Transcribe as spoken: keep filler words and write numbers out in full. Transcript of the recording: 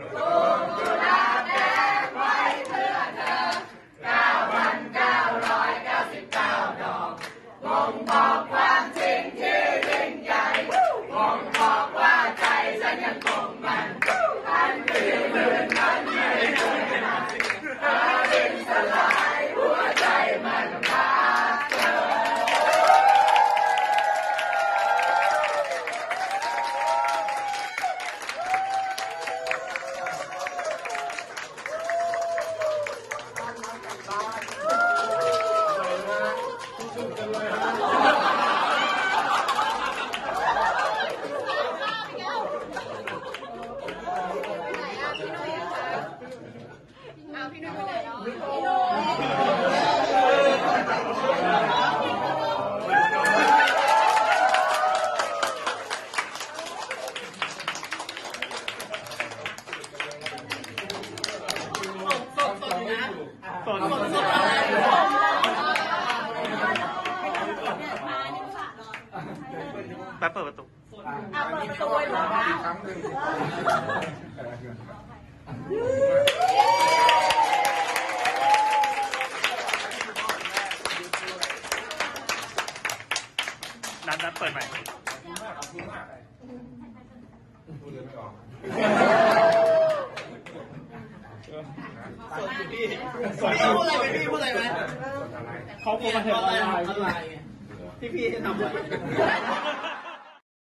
แป๊บเปิดประตูอ่ะเปิดประตูไว้ก่อนนะครั้งหนึ่งนัดนัดเปิดใหม่พูดเลยไม่ออกพี่พี่พูดอะไรไหมพี่พูดอะไรไหมเขาพูดมาเถอะอะไรที่พี่ทำ